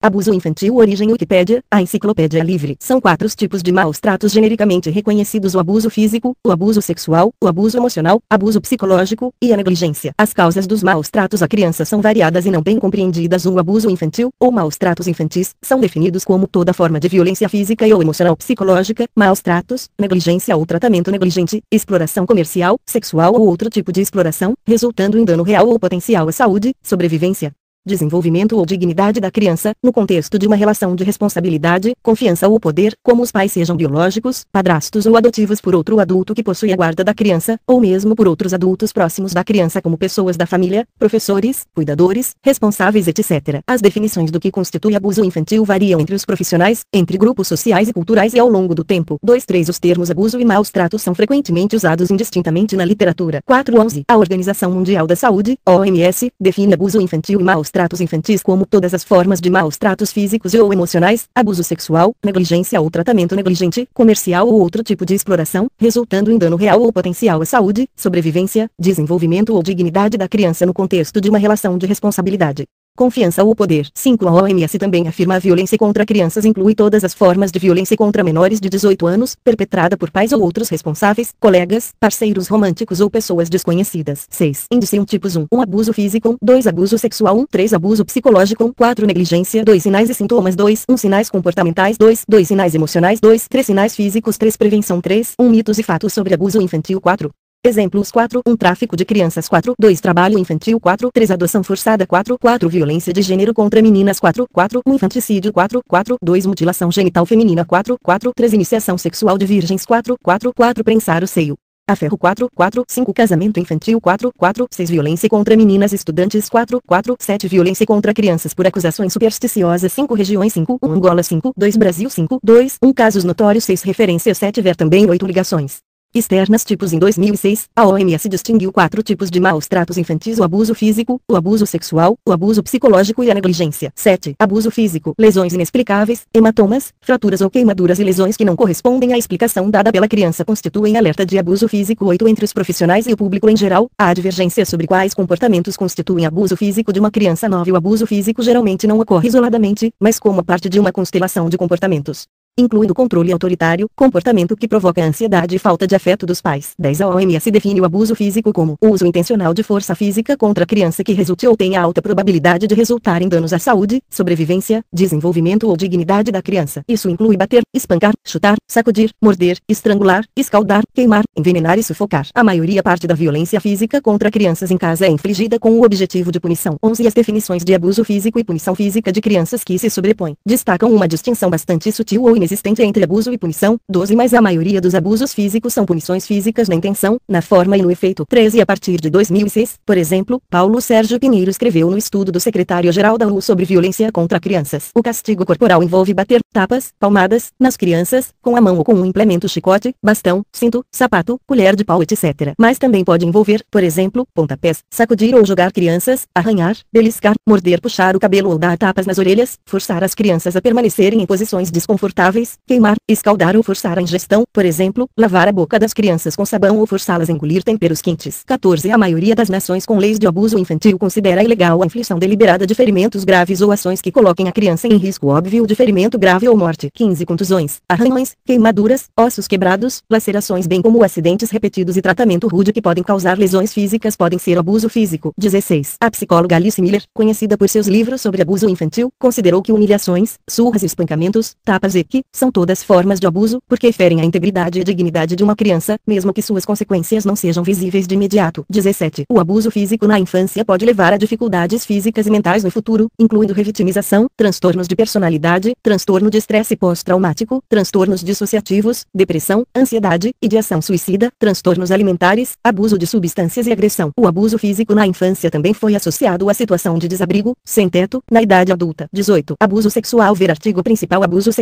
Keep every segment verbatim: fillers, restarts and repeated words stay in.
Abuso infantil. Origem Wikipédia, a enciclopédia livre. São quatro os tipos de maus tratos genericamente reconhecidos: o abuso físico, o abuso sexual, o abuso emocional, abuso psicológico, e a negligência. As causas dos maus tratos à criança são variadas e não bem compreendidas. O abuso infantil, ou maus tratos infantis, são definidos como toda forma de violência física e ou emocional psicológica, maus tratos, negligência ou tratamento negligente, exploração comercial, sexual ou outro tipo de exploração, resultando em dano real ou potencial à saúde, sobrevivência, desenvolvimento ou dignidade da criança, no contexto de uma relação de responsabilidade, confiança ou poder, como os pais sejam biológicos, padrastos ou adotivos por outro adulto que possui a guarda da criança, ou mesmo por outros adultos próximos da criança como pessoas da família, professores, cuidadores, responsáveis, etcétera. As definições do que constitui abuso infantil variam entre os profissionais, entre grupos sociais e culturais e ao longo do tempo. dois três Os termos abuso e maus tratos são frequentemente usados indistintamente na literatura. quatro onze A Organização Mundial da Saúde, O M S, define abuso infantil e maus tratos infantis como todas as formas de maus tratos físicos e ou emocionais, abuso sexual, negligência ou tratamento negligente, comercial ou outro tipo de exploração, resultando em dano real ou potencial à saúde, sobrevivência, desenvolvimento ou dignidade da criança no contexto de uma relação de responsabilidade, confiança ou poder. cinco A O M S também afirma a violência contra crianças inclui todas as formas de violência contra menores de dezoito anos, perpetrada por pais ou outros responsáveis, colegas, parceiros românticos ou pessoas desconhecidas. seis Índice um Tipos um um Abuso físico, dois Abuso sexual, um três Abuso psicológico, quatro Negligência, dois Sinais e sintomas, dois um Sinais comportamentais, dois dois Sinais emocionais, dois três Sinais físicos, três Prevenção, três um Mitos e fatos sobre abuso infantil, quatro Exemplos, quatro um Tráfico de crianças, quatro dois Trabalho infantil, quatro três Adoção forçada, quatro quatro Violência de gênero contra meninas, quatro quatro um Infanticídio, quatro quatro dois Mutilação genital feminina, quatro quatro três Iniciação sexual de virgens, quatro quatro quatro Prensar o seio a ferro, quatro quatro cinco Casamento infantil, quatro quatro seis Violência contra meninas estudantes, quatro quatro sete Violência contra crianças por acusações supersticiosas, cinco Regiões, cinco um Angola, cinco dois Brasil, cinco dois um Casos notórios, seis Referências, sete Ver também, oito Ligações externas. Tipos. Em dois mil e seis, a O M S distinguiu quatro tipos de maus tratos infantis: o abuso físico, o abuso sexual, o abuso psicológico e a negligência. sete Abuso físico: lesões inexplicáveis, hematomas, fraturas ou queimaduras e lesões que não correspondem à explicação dada pela criança constituem alerta de abuso físico. oito Entre os profissionais e o público em geral, há divergência sobre quais comportamentos constituem abuso físico de uma criança. nove O abuso físico geralmente não ocorre isoladamente, mas como parte de uma constelação de comportamentos, incluindo controle autoritário, comportamento que provoca ansiedade e falta de afeto dos pais. dez A O M S define o abuso físico como o uso intencional de força física contra a criança que resulte ou tenha alta probabilidade de resultar em danos à saúde, sobrevivência, desenvolvimento ou dignidade da criança. Isso inclui bater, espancar, chutar, sacudir, morder, estrangular, escaldar, queimar, envenenar e sufocar. A maioria parte da violência física contra crianças em casa é infligida com o objetivo de punição. onze As definições de abuso físico e punição física de crianças que se sobrepõem destacam uma distinção bastante sutil ou inexistente entre abuso e punição. doze Mas a maioria dos abusos físicos são punições físicas na intenção, na forma e no efeito. treze A partir de dois mil e seis, por exemplo, Paulo Sérgio Pinheiro escreveu no estudo do secretário-geral da ONU sobre violência contra crianças: o castigo corporal envolve bater, tapas, palmadas, nas crianças, com a mão ou com um implemento, chicote, bastão, cinto, sapato, colher de pau, etcétera. Mas também pode envolver, por exemplo, pontapés, sacudir ou jogar crianças, arranhar, beliscar, morder, puxar o cabelo ou dar tapas nas orelhas, forçar as crianças a permanecerem em posições desconfortáveis, queimar, escaldar ou forçar a ingestão, por exemplo, lavar a boca das crianças com sabão ou forçá-las a engolir temperos quentes. quatorze A maioria das nações com leis de abuso infantil considera ilegal a inflição deliberada de ferimentos graves ou ações que coloquem a criança em risco óbvio de ferimento grave ou morte. quinze Contusões, arranhões, queimaduras, ossos quebrados, lacerações bem como acidentes repetidos e tratamento rude que podem causar lesões físicas podem ser abuso físico. dezesseis A psicóloga Alice Miller, conhecida por seus livros sobre abuso infantil, considerou que humilhações, surras e espancamentos, tapas e que são todas formas de abuso, porque ferem a integridade e dignidade de uma criança, mesmo que suas consequências não sejam visíveis de imediato. dezessete O abuso físico na infância pode levar a dificuldades físicas e mentais no futuro, incluindo revitimização, transtornos de personalidade, transtorno de estresse pós-traumático, transtornos dissociativos, depressão, ansiedade, ideação suicida, transtornos alimentares, abuso de substâncias e agressão. O abuso físico na infância também foi associado à situação de desabrigo, sem teto, na idade adulta. dezoito Abuso sexual. Ver artigo principal: abuso sexual de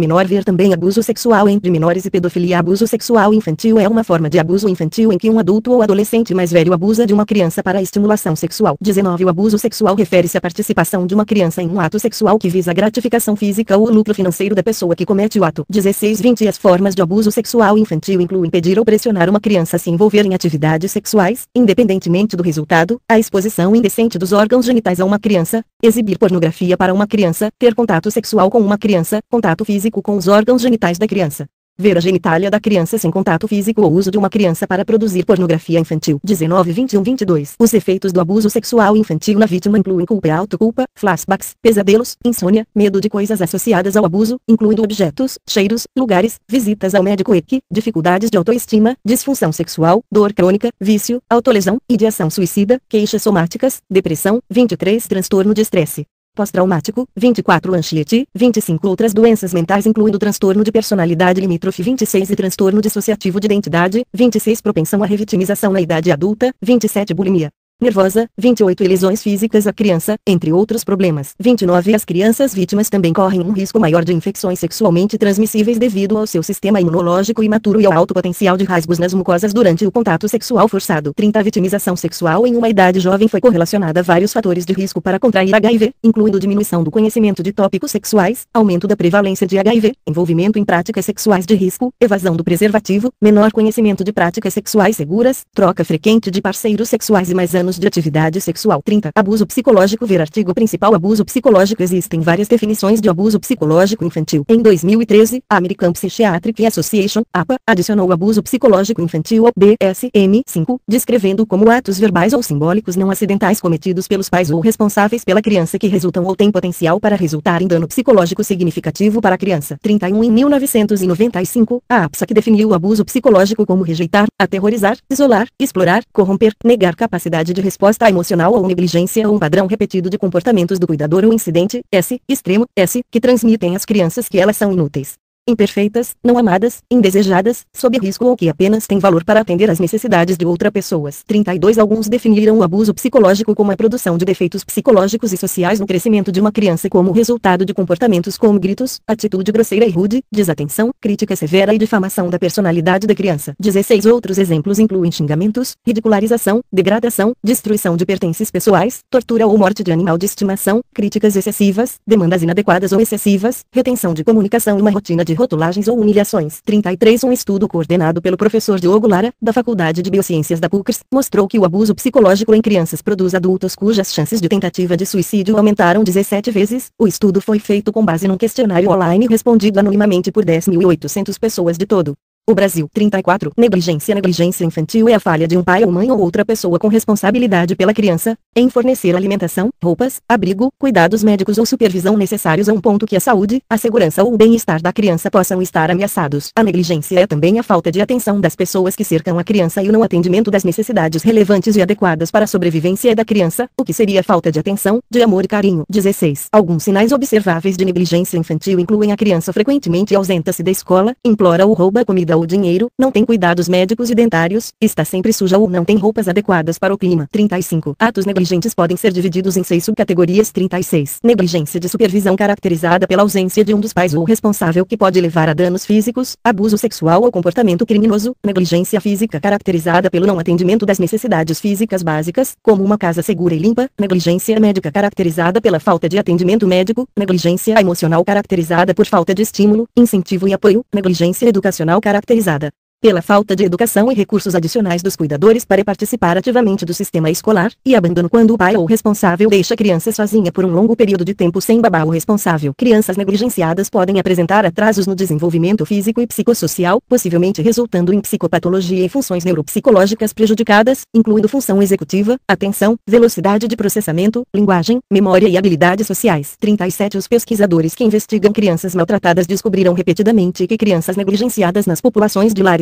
menor. Ver também abuso sexual entre menores e pedofilia. Abuso sexual infantil é uma forma de abuso infantil em que um adulto ou adolescente mais velho abusa de uma criança para estimulação sexual. dezenove. O abuso sexual refere-se à participação de uma criança em um ato sexual que visa a gratificação física ou o lucro financeiro da pessoa que comete o ato. dezesseis. vinte. As formas de abuso sexual infantil incluem pedir ou pressionar uma criança a se envolver em atividades sexuais, independentemente do resultado, a exposição indecente dos órgãos genitais a uma criança, exibir pornografia para uma criança, ter contato sexual com uma criança, contato físico com os órgãos genitais da criança. Ver a genitália da criança sem contato físico ou uso de uma criança para produzir pornografia infantil. dezenove, vinte e um, vinte e dois. Os efeitos do abuso sexual infantil na vítima incluem culpa e autoculpa, flashbacks, pesadelos, insônia, medo de coisas associadas ao abuso, incluindo objetos, cheiros, lugares, visitas ao médico e que, dificuldades de autoestima, disfunção sexual, dor crônica, vício, autolesão, ideação suicida, queixas somáticas, depressão. vinte e três. Transtorno de estresse pós-traumático. vinte e quatro. Anxiety. vinte e cinco. Outras doenças mentais incluindo transtorno de personalidade limítrofe. vinte e seis. E transtorno dissociativo de identidade. vinte e seis. Propensão à revitimização na idade adulta. vinte e sete. Bulimia nervosa. vinte e oito. E lesões físicas à criança, entre outros problemas. vinte e nove. As crianças vítimas também correm um risco maior de infecções sexualmente transmissíveis devido ao seu sistema imunológico imaturo e ao alto potencial de rasgos nas mucosas durante o contato sexual forçado. trinta. A vitimização sexual em uma idade jovem foi correlacionada a vários fatores de risco para contrair H I V, incluindo diminuição do conhecimento de tópicos sexuais, aumento da prevalência de H I V, envolvimento em práticas sexuais de risco, evasão do preservativo, menor conhecimento de práticas sexuais seguras, troca frequente de parceiros sexuais e mais anos de atividade sexual. trinta. Abuso psicológico. Ver artigo principal. Abuso psicológico. Existem várias definições de abuso psicológico infantil. Em dois mil e treze, a American Psychiatric Association, A P A, adicionou o abuso psicológico infantil ao D S M cinco, descrevendo como atos verbais ou simbólicos não acidentais cometidos pelos pais ou responsáveis pela criança que resultam ou têm potencial para resultar em dano psicológico significativo para a criança. trinta e um. Em mil novecentos e noventa e cinco, a APSAC definiu o abuso psicológico como rejeitar, aterrorizar, isolar, explorar, corromper, negar capacidade de resposta emocional ou negligência ou um padrão repetido de comportamentos do cuidador ou incidente, S, extremo, S, que transmitem às crianças que elas são inúteis, imperfeitas, não amadas, indesejadas, sob risco ou que apenas têm valor para atender às necessidades de outras pessoas. trinta e dois. Alguns definiram o abuso psicológico como a produção de defeitos psicológicos e sociais no crescimento de uma criança como resultado de comportamentos como gritos, atitude grosseira e rude, desatenção, crítica severa e difamação da personalidade da criança. dezesseis. Outros exemplos incluem xingamentos, ridicularização, degradação, destruição de pertences pessoais, tortura ou morte de animal de estimação, críticas excessivas, demandas inadequadas ou excessivas, retenção de comunicação e uma rotina de rotulagens ou humilhações. trinta e três. Um estudo coordenado pelo professor Diogo Lara, da Faculdade de Biociências da PUC-R S, mostrou que o abuso psicológico em crianças produz adultos cujas chances de tentativa de suicídio aumentaram dezessete vezes. O estudo foi feito com base num questionário online respondido anonimamente por dez mil e oitocentas pessoas de todo o Brasil. trinta e quatro. Negligência. Negligência infantil é a falha de um pai ou mãe ou outra pessoa com responsabilidade pela criança, em fornecer alimentação, roupas, abrigo, cuidados médicos ou supervisão necessários a um ponto que a saúde, a segurança ou o bem-estar da criança possam estar ameaçados. A negligência é também a falta de atenção das pessoas que cercam a criança e o não atendimento das necessidades relevantes e adequadas para a sobrevivência da criança, o que seria falta de atenção, de amor e carinho. dezesseis. Alguns sinais observáveis de negligência infantil incluem a criança frequentemente ausenta-se da escola, implora ou rouba comida ou dinheiro, não tem cuidados médicos e dentários, está sempre suja ou não tem roupas adequadas para o clima. trinta e cinco. Atos negligentes podem ser divididos em seis subcategorias. trinta e seis. Negligência de supervisão caracterizada pela ausência de um dos pais ou responsável que pode levar a danos físicos, abuso sexual ou comportamento criminoso. Negligência física caracterizada pelo não atendimento das necessidades físicas básicas, como uma casa segura e limpa. Negligência médica caracterizada pela falta de atendimento médico. Negligência emocional caracterizada por falta de estímulo, incentivo e apoio. Negligência educacional caracterizada pela falta de educação e recursos adicionais dos cuidadores para participar ativamente do sistema escolar, e abandono quando o pai ou responsável deixa a criança sozinha por um longo período de tempo sem babá ou responsável. Crianças negligenciadas podem apresentar atrasos no desenvolvimento físico e psicossocial, possivelmente resultando em psicopatologia e funções neuropsicológicas prejudicadas, incluindo função executiva, atenção, velocidade de processamento, linguagem, memória e habilidades sociais. trinta e sete. Os pesquisadores que investigam crianças maltratadas descobriram repetidamente que crianças negligenciadas nas populações de lares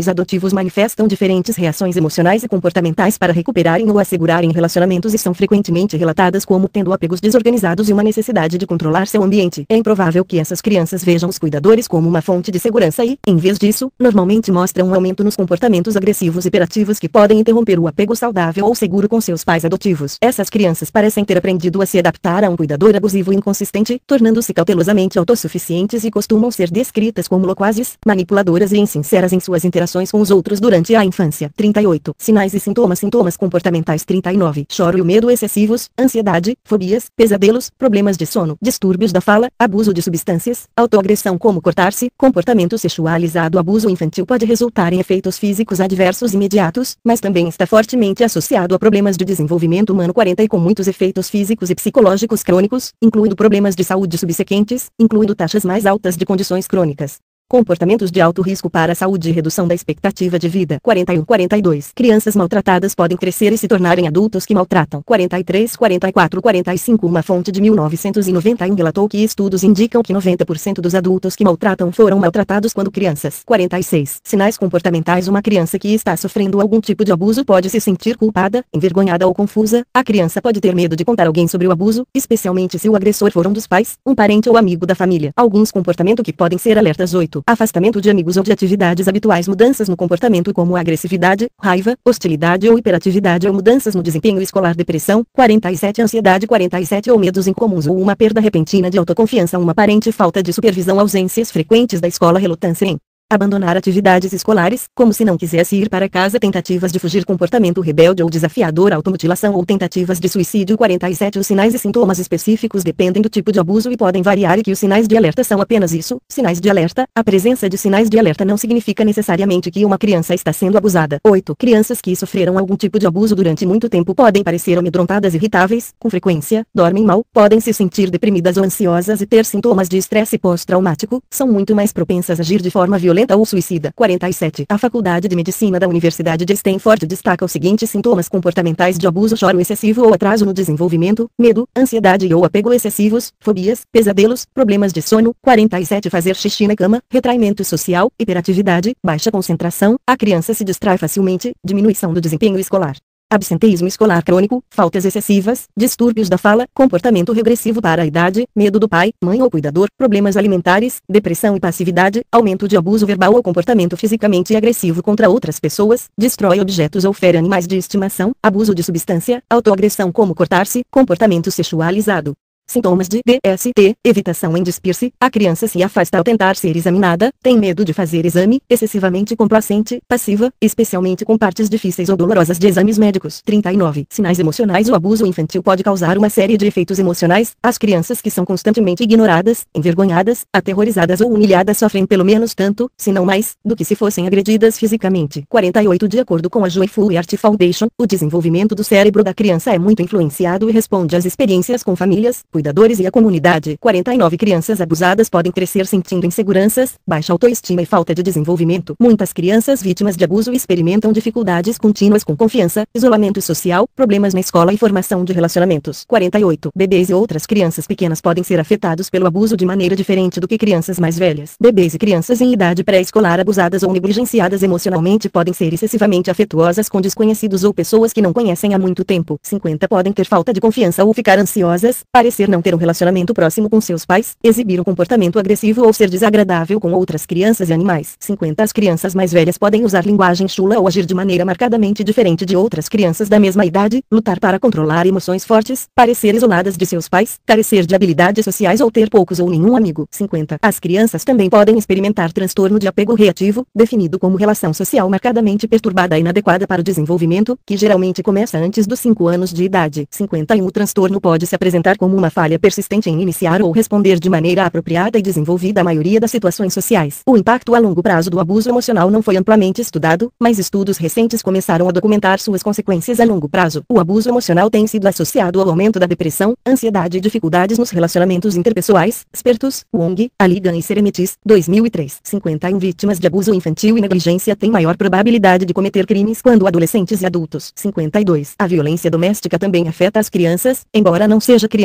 adotivos manifestam diferentes reações emocionais e comportamentais para recuperarem ou assegurarem relacionamentos e são frequentemente relatadas como tendo apegos desorganizados e uma necessidade de controlar seu ambiente. É improvável que essas crianças vejam os cuidadores como uma fonte de segurança e, em vez disso, normalmente mostram um aumento nos comportamentos agressivos e hiperativos que podem interromper o apego saudável ou seguro com seus pais adotivos. Essas crianças parecem ter aprendido a se adaptar a um cuidador abusivo e inconsistente, tornando-se cautelosamente autossuficientes e costumam ser descritas como loquazes, manipuladoras e insinceras em suas interações com os outros durante a infância. trinta e oito. Sinais e sintomas. Sintomas comportamentais. trinta e nove. Choro e o medo excessivos, ansiedade, fobias, pesadelos, problemas de sono, distúrbios da fala, abuso de substâncias, autoagressão como cortar-se, comportamento sexualizado. Abuso infantil pode resultar em efeitos físicos adversos imediatos, mas também está fortemente associado a problemas de desenvolvimento humano. quarenta e com muitos efeitos físicos e psicológicos crônicos, incluindo problemas de saúde subsequentes, incluindo taxas mais altas de condições crônicas. Comportamentos de alto risco para a saúde e redução da expectativa de vida. quarenta e um. quarenta e dois. Crianças maltratadas podem crescer e se tornarem adultos que maltratam. quarenta e três. quarenta e quatro. quarenta e cinco. Uma fonte de mil novecentos e noventa e um relatou que estudos indicam que noventa por cento dos adultos que maltratam foram maltratados quando crianças. quarenta e seis. Sinais comportamentais. Uma criança que está sofrendo algum tipo de abuso pode se sentir culpada, envergonhada ou confusa. A criança pode ter medo de contar a alguém sobre o abuso, especialmente se o agressor for um dos pais, um parente ou amigo da família. Alguns comportamentos que podem ser alertas. oito. Afastamento de amigos ou de atividades habituais. Mudanças no comportamento como agressividade, raiva, hostilidade ou hiperatividade ou mudanças no desempenho escolar. Depressão. quarenta e sete. Ansiedade. quarenta e sete. Ou medos incomuns ou uma perda repentina de autoconfiança. Uma aparente falta de supervisão. Ausências frequentes da escola. Relutância em abandonar atividades escolares, como se não quisesse ir para casa. Tentativas de fugir. Comportamento rebelde ou desafiador. Automutilação ou tentativas de suicídio. quarenta e sete. Os sinais e sintomas específicos dependem do tipo de abuso e podem variar e que os sinais de alerta são apenas isso, sinais de alerta. A presença de sinais de alerta não significa necessariamente que uma criança está sendo abusada. oito. Crianças que sofreram algum tipo de abuso durante muito tempo podem parecer amedrontadas, irritáveis, com frequência, dormem mal, podem se sentir deprimidas ou ansiosas e ter sintomas de estresse pós-traumático, são muito mais propensas a agir de forma violenta ou suicida. quarenta e sete. A Faculdade de Medicina da Universidade de Stanford destaca os seguintes sintomas comportamentais de abuso: choro excessivo ou atraso no desenvolvimento, medo, ansiedade ou apego excessivos, fobias, pesadelos, problemas de sono. quarenta e sete. Fazer xixi na cama, retraimento social, hiperatividade, baixa concentração, a criança se distrai facilmente, diminuição do desempenho escolar. Absenteísmo escolar crônico, faltas excessivas, distúrbios da fala, comportamento regressivo para a idade, medo do pai, mãe ou cuidador, problemas alimentares, depressão e passividade, aumento de abuso verbal ou comportamento fisicamente agressivo contra outras pessoas, destrói objetos ou fere animais de estimação, abuso de substância, autoagressão como cortar-se, comportamento sexualizado. Sintomas de D S T, evitação em despir-se, a criança se afasta ao tentar ser examinada, tem medo de fazer exame, excessivamente complacente, passiva, especialmente com partes difíceis ou dolorosas de exames médicos. trinta e nove. Sinais emocionais. O abuso infantil pode causar uma série de efeitos emocionais. As crianças que são constantemente ignoradas, envergonhadas, aterrorizadas ou humilhadas sofrem pelo menos tanto, se não mais, do que se fossem agredidas fisicamente. quarenta e oito. De acordo com a Joyful Heart Foundation, o desenvolvimento do cérebro da criança é muito influenciado e responde às experiências com famílias, cuidadores e a comunidade. quarenta e nove. Crianças abusadas podem crescer sentindo inseguranças, baixa autoestima e falta de desenvolvimento. Muitas crianças vítimas de abuso experimentam dificuldades contínuas com confiança, isolamento social, problemas na escola e formação de relacionamentos. quarenta e oito. Bebês e outras crianças pequenas podem ser afetados pelo abuso de maneira diferente do que crianças mais velhas. Bebês e crianças em idade pré-escolar abusadas ou negligenciadas emocionalmente podem ser excessivamente afetuosas com desconhecidos ou pessoas que não conhecem há muito tempo. cinquenta. Podem ter falta de confiança ou ficar ansiosas, parecer não ter um relacionamento próximo com seus pais, exibir um comportamento agressivo ou ser desagradável com outras crianças e animais. cinquenta. As crianças mais velhas podem usar linguagem chula ou agir de maneira marcadamente diferente de outras crianças da mesma idade, lutar para controlar emoções fortes, parecer isoladas de seus pais, carecer de habilidades sociais ou ter poucos ou nenhum amigo. cinquenta. As crianças também podem experimentar transtorno de apego reativo, definido como relação social marcadamente perturbada e inadequada para o desenvolvimento, que geralmente começa antes dos cinco anos de idade. cinquenta e um. O transtorno pode se apresentar como uma falha persistente em iniciar ou responder de maneira apropriada e desenvolvida à maioria das situações sociais. O impacto a longo prazo do abuso emocional não foi amplamente estudado, mas estudos recentes começaram a documentar suas consequências a longo prazo. O abuso emocional tem sido associado ao aumento da depressão, ansiedade e dificuldades nos relacionamentos interpessoais. Expertos, Wong, Aligan e Seremitis, dois mil e três. cinquenta e um Vítimas de abuso infantil e negligência têm maior probabilidade de cometer crimes quando adolescentes e adultos. cinquenta e dois. A violência doméstica também afeta as crianças, embora não seja a criança que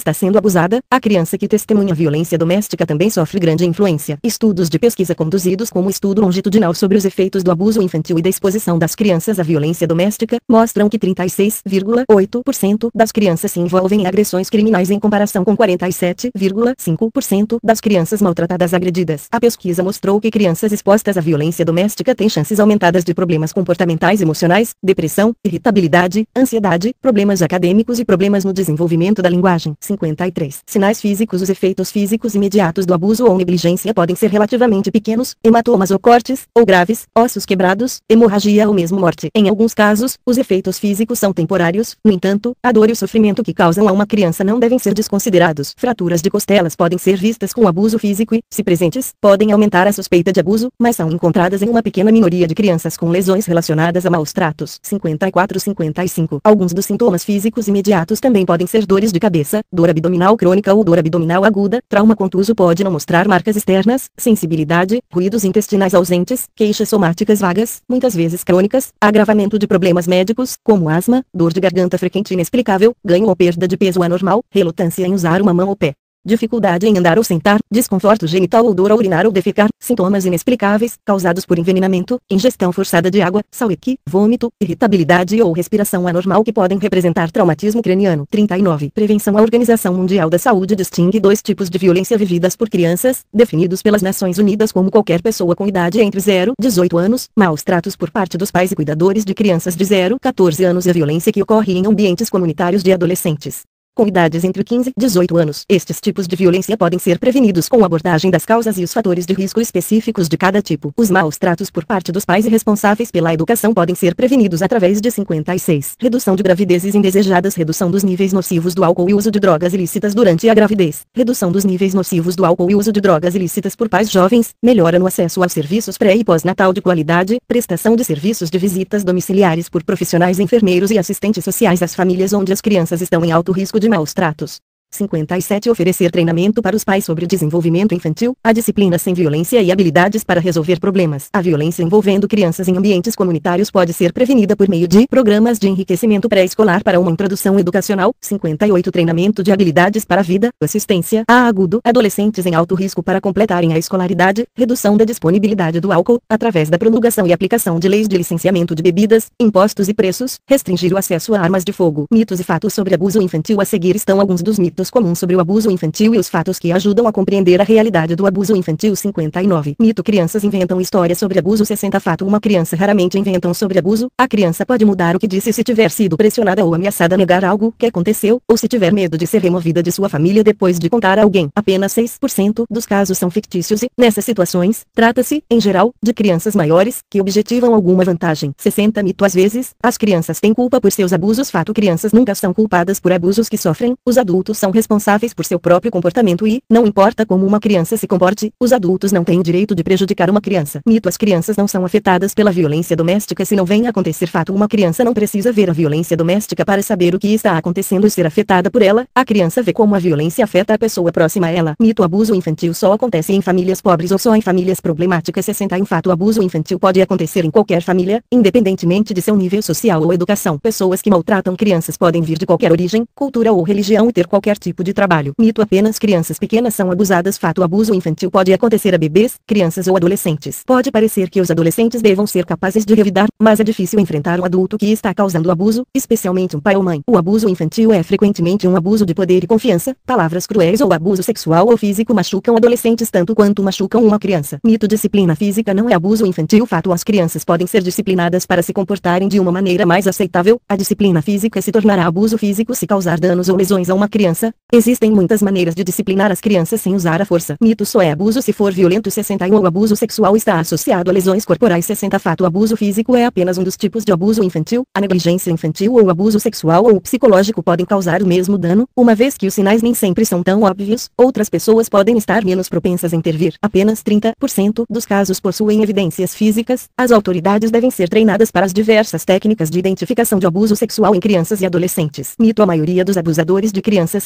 está sendo abusada, a criança que testemunha violência doméstica também sofre grande influência. Estudos de pesquisa conduzidos como estudo longitudinal sobre os efeitos do abuso infantil e da exposição das crianças à violência doméstica, mostram que trinta e seis vírgula oito por cento das crianças se envolvem em agressões criminais em comparação com quarenta e sete vírgula cinco por cento das crianças maltratadas agredidas. A pesquisa mostrou que crianças expostas à violência doméstica têm chances aumentadas de problemas comportamentais emocionais, depressão, irritabilidade, ansiedade, problemas acadêmicos e problemas no desenvolvimento da linguagem. cinquenta e três. Sinais físicos. Os efeitos físicos imediatos do abuso ou negligência podem ser relativamente pequenos, hematomas ou cortes, ou graves, ossos quebrados, hemorragia ou mesmo morte. Em alguns casos, os efeitos físicos são temporários, no entanto, a dor e o sofrimento que causam a uma criança não devem ser desconsiderados. Fraturas de costelas podem ser vistas com abuso físico e, se presentes, podem aumentar a suspeita de abuso, mas são encontradas em uma pequena minoria de crianças com lesões relacionadas a maus tratos. cinquenta e quatro a cinquenta e cinco. Alguns dos sintomas físicos imediatos também podem ser dores de cabeça, dor abdominal crônica ou dor abdominal aguda. Trauma contuso pode não mostrar marcas externas, sensibilidade, ruídos intestinais ausentes, queixas somáticas vagas, muitas vezes crônicas, agravamento de problemas médicos, como asma, dor de garganta frequente e inexplicável, ganho ou perda de peso anormal, relutância em usar uma mão ou pé. Dificuldade em andar ou sentar, desconforto genital ou dor ao urinar ou defecar, sintomas inexplicáveis, causados por envenenamento, ingestão forçada de água, salíquido, vômito, irritabilidade ou respiração anormal que podem representar traumatismo craniano. trinta e nove. Prevenção. A Organização Mundial da Saúde distingue dois tipos de violência vividas por crianças, definidos pelas Nações Unidas como qualquer pessoa com idade entre zero e dezoito anos, maus tratos por parte dos pais e cuidadores de crianças de zero a quatorze anos e a violência que ocorre em ambientes comunitários de adolescentes com idades entre quinze e dezoito anos. Estes tipos de violência podem ser prevenidos com a abordagem das causas e os fatores de risco específicos de cada tipo. Os maus tratos por parte dos pais e responsáveis pela educação podem ser prevenidos através de cinquenta e seis. Redução de gravidezes indesejadas. Redução dos níveis nocivos do álcool e uso de drogas ilícitas durante a gravidez. Redução dos níveis nocivos do álcool e uso de drogas ilícitas por pais jovens. Melhora no acesso aos serviços pré e pós-natal de qualidade. Prestação de serviços de visitas domiciliares por profissionais enfermeiros e assistentes sociais às famílias onde as crianças estão em alto risco de maus tratos. cinquenta e sete. Oferecer treinamento para os pais sobre desenvolvimento infantil, a disciplina sem violência e habilidades para resolver problemas. A violência envolvendo crianças em ambientes comunitários pode ser prevenida por meio de programas de enriquecimento pré-escolar para uma introdução educacional. cinquenta e oito. Treinamento de habilidades para a vida, assistência a agudo, adolescentes em alto risco para completarem a escolaridade, redução da disponibilidade do álcool, através da promulgação e aplicação de leis de licenciamento de bebidas, impostos e preços, restringir o acesso a armas de fogo. Mitos e fatos sobre abuso infantil. A seguir estão alguns dos mitos comuns sobre o abuso infantil e os fatos que ajudam a compreender a realidade do abuso infantil. cinquenta e nove. Mito. Crianças inventam histórias sobre abuso. sessenta. Fato. Uma criança raramente inventa sobre abuso. A criança pode mudar o que disse se tiver sido pressionada ou ameaçada a negar algo que aconteceu, ou se tiver medo de ser removida de sua família depois de contar a alguém. Apenas seis por cento dos casos são fictícios e, nessas situações, trata-se, em geral, de crianças maiores, que objetivam alguma vantagem. sessenta. Mito. Às vezes, as crianças têm culpa por seus abusos. Fato. Crianças nunca são culpadas por abusos que sofrem. Os adultos são responsáveis por seu próprio comportamento e, não importa como uma criança se comporte, os adultos não têm o direito de prejudicar uma criança. Mito. As crianças não são afetadas pela violência doméstica se não vem a acontecer. Fato. Uma criança não precisa ver a violência doméstica para saber o que está acontecendo e ser afetada por ela. A criança vê como a violência afeta a pessoa próxima a ela. Mito. Abuso infantil só acontece em famílias pobres ou só em famílias problemáticas. sessenta. Um fato. Abuso infantil pode acontecer em qualquer família, independentemente de seu nível social ou educação. Pessoas que maltratam crianças podem vir de qualquer origem, cultura ou religião e ter qualquer tipo de trabalho. Mito. Apenas crianças pequenas são abusadas. Fato. O abuso infantil pode acontecer a bebês, crianças ou adolescentes. Pode parecer que os adolescentes devam ser capazes de revidar, mas é difícil enfrentar um adulto que está causando abuso, especialmente um pai ou mãe. O abuso infantil é frequentemente um abuso de poder e confiança. Palavras cruéis ou abuso sexual ou físico machucam adolescentes tanto quanto machucam uma criança. Mito. Disciplina física não é abuso infantil. Fato. As crianças podem ser disciplinadas para se comportarem de uma maneira mais aceitável. A disciplina física se tornará abuso físico se causar danos ou lesões a uma criança. Existem muitas maneiras de disciplinar as crianças sem usar a força. Mito. Só é abuso se for violento. sessenta e um. O abuso sexual está associado a lesões corporais. sessenta. Fato. O abuso físico é apenas um dos tipos de abuso infantil. A negligência infantil ou o abuso sexual ou psicológico podem causar o mesmo dano, uma vez que os sinais nem sempre são tão óbvios. Outras pessoas podem estar menos propensas a intervir. Apenas trinta por cento dos casos possuem evidências físicas. As autoridades devem ser treinadas para as diversas técnicas de identificação de abuso sexual em crianças e adolescentes. Mito. A maioria dos abusadores de crianças são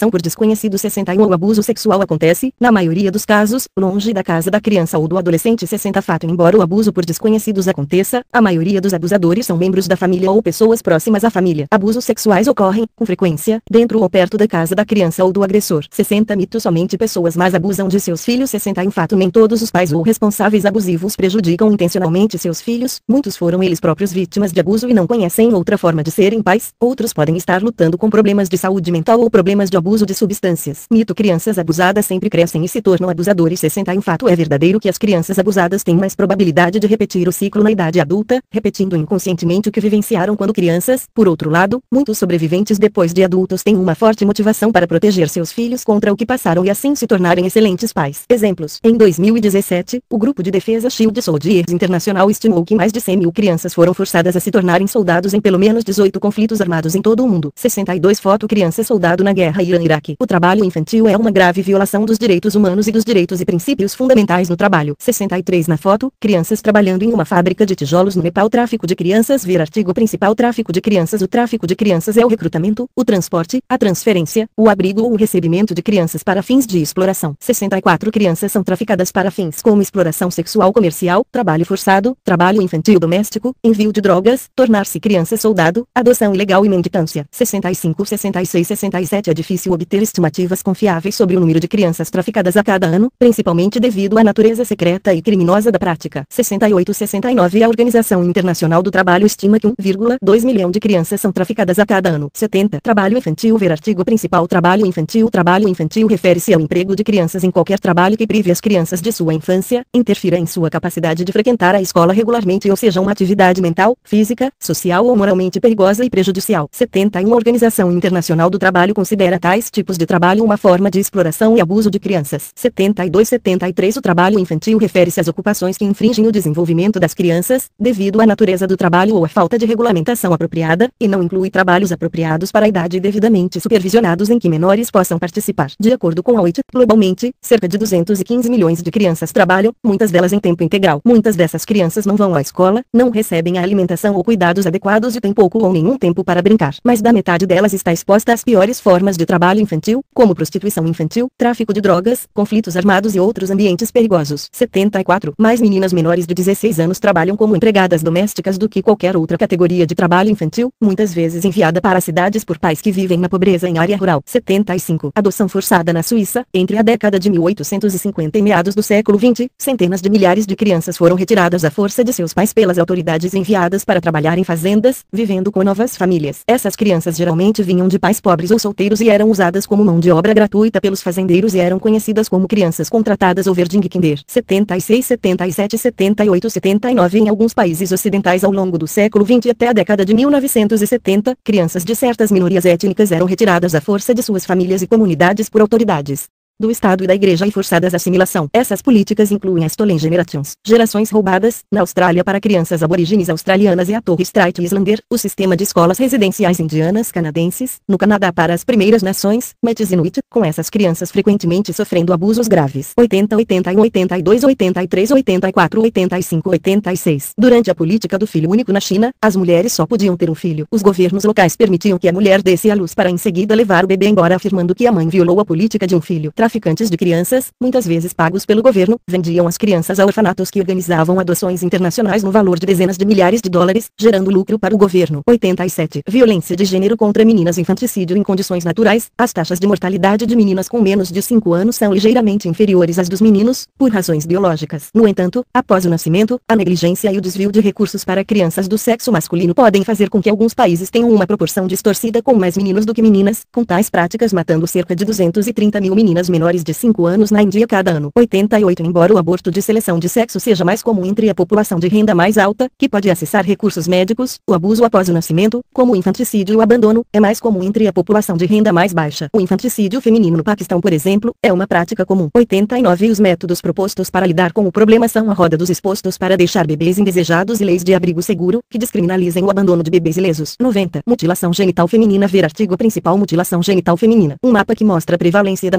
exploração por desconhecidos. sessenta e um O abuso sexual acontece, na maioria dos casos, longe da casa da criança ou do adolescente. sessenta Fato. Embora o abuso por desconhecidos aconteça, a maioria dos abusadores são membros da família ou pessoas próximas à família. Abusos sexuais ocorrem, com frequência, dentro ou perto da casa da criança ou do agressor. sessenta Mito. Somente pessoas más abusam de seus filhos. sessenta e um Fato. Nem todos os pais ou responsáveis abusivos prejudicam intencionalmente seus filhos, muitos foram eles próprios vítimas de abuso e não conhecem outra forma de serem pais, outros podem estar lutando com problemas de saúde mental ou problemas de abuso de substâncias. Mito. Crianças abusadas sempre crescem e se tornam abusadores. sessenta e um Fato. É verdadeiro que as crianças abusadas têm mais probabilidade de repetir o ciclo na idade adulta, repetindo inconscientemente o que vivenciaram quando crianças. Por outro lado, muitos sobreviventes depois de adultos têm uma forte motivação para proteger seus filhos contra o que passaram e assim se tornarem excelentes pais. Exemplos. Em dois mil e dezessete, o grupo de defesa Shield Soldiers Internacional estimou que mais de cem mil crianças foram forçadas a se tornarem soldados em pelo menos dezoito conflitos armados em todo o mundo. sessenta e dois Foto. Criança soldado na guerra Irã-Iraque. O trabalho infantil é uma grave violação dos direitos humanos e dos direitos e princípios fundamentais no trabalho. sessenta e três Na foto, crianças trabalhando em uma fábrica de tijolos no Nepal. Tráfico de crianças. Ver artigo principal. Tráfico de crianças. O tráfico de crianças é o recrutamento, o transporte, a transferência, o abrigo ou o recebimento de crianças para fins de exploração. sessenta e quatro Crianças são traficadas para fins como exploração sexual comercial, trabalho forçado, trabalho infantil doméstico, envio de drogas, tornar-se criança soldado, adoção ilegal e mendicância. sessenta e cinco, sessenta e seis, sessenta e sete É difícil obter estimativas confiáveis sobre o número de crianças traficadas a cada ano, principalmente devido à natureza secreta e criminosa da prática. sessenta e oito, sessenta e nove A Organização Internacional do Trabalho estima que um vírgula dois milhão de crianças são traficadas a cada ano. setenta Trabalho infantil. Ver artigo principal. Trabalho infantil. Trabalho infantil refere-se ao emprego de crianças em qualquer trabalho que prive as crianças de sua infância, interfira em sua capacidade de frequentar a escola regularmente ou seja uma atividade mental, física, social ou moralmente perigosa e prejudicial. setenta e um A Organização Internacional do Trabalho considera tais tipos de trabalho uma forma de exploração e abuso de crianças. setenta e dois, setenta e três O trabalho infantil refere-se às ocupações que infringem o desenvolvimento das crianças, devido à natureza do trabalho ou à falta de regulamentação apropriada, e não inclui trabalhos apropriados para a idade e devidamente supervisionados em que menores possam participar. De acordo com a O I T, globalmente, cerca de duzentos e quinze milhões de crianças trabalham, muitas delas em tempo integral. Muitas dessas crianças não vão à escola, não recebem a alimentação ou cuidados adequados e têm pouco ou nenhum tempo para brincar. Mais da metade delas está exposta às piores formas de trabalho infantil, como prostituição infantil, tráfico de drogas, conflitos armados e outros ambientes perigosos. setenta e quatro Mais meninas menores de dezesseis anos trabalham como empregadas domésticas do que qualquer outra categoria de trabalho infantil, muitas vezes enviada para cidades por pais que vivem na pobreza em área rural. setenta e cinco Adoção forçada na Suíça. Entre a década de mil oitocentos e cinquenta e meados do século vinte, centenas de milhares de crianças foram retiradas à força de seus pais pelas autoridades enviadas para trabalhar em fazendas, vivendo com novas famílias. Essas crianças geralmente vinham de pais pobres ou solteiros e eram usadas como mão de obra gratuita pelos fazendeiros e eram conhecidas como crianças contratadas ou verdingkinder. setenta e seis, setenta e sete, setenta e oito, setenta e nove Em alguns países ocidentais ao longo do século vinte até a década de mil novecentos e setenta, crianças de certas minorias étnicas eram retiradas à força de suas famílias e comunidades por autoridades do Estado e da Igreja e forçadas à assimilação. Essas políticas incluem a Stolen Generations, gerações roubadas, na Austrália para crianças aborígenes australianas e a Torres Strait Islander, o sistema de escolas residenciais indianas canadenses, no Canadá para as Primeiras Nações, Métis Inuit, com essas crianças frequentemente sofrendo abusos graves. oitenta, oitenta e um, oitenta e dois, oitenta e três, oitenta e quatro, oitenta e cinco, oitenta e seis Durante a política do filho único na China, as mulheres só podiam ter um filho. Os governos locais permitiam que a mulher desse à luz para em seguida levar o bebê embora afirmando que a mãe violou a política de um filho. Traficantes de crianças, muitas vezes pagos pelo governo, vendiam as crianças a orfanatos que organizavam adoções internacionais no valor de dezenas de milhares de dólares, gerando lucro para o governo. oitenta e sete Violência de gênero contra meninas. Infanticídio em condições naturais. As taxas de mortalidade de meninas com menos de cinco anos são ligeiramente inferiores às dos meninos, por razões biológicas. No entanto, após o nascimento, a negligência e o desvio de recursos para crianças do sexo masculino podem fazer com que alguns países tenham uma proporção distorcida com mais meninos do que meninas, com tais práticas matando cerca de duzentos e trinta mil meninas menores de cinco anos na Índia cada ano. oitenta e oito Embora o aborto de seleção de sexo seja mais comum entre a população de renda mais alta, que pode acessar recursos médicos, o abuso após o nascimento, como o infanticídio e o abandono, é mais comum entre a população de renda mais baixa. O infanticídio feminino no Paquistão, por exemplo, é uma prática comum. oitenta e nove Os métodos propostos para lidar com o problema são a roda dos expostos para deixar bebês indesejados e leis de abrigo seguro, que descriminalizem o abandono de bebês ilesos. noventa Mutilação genital feminina. Ver artigo principal. Mutilação genital feminina. Um mapa que mostra a prevalência da mutilação